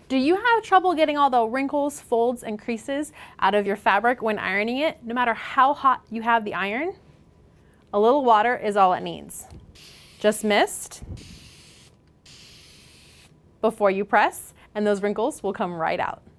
Do you have trouble getting all the wrinkles, folds, and creases out of your fabric when ironing it, no matter how hot you have the iron? A little water is all it needs. Just mist before you press, and those wrinkles will come right out.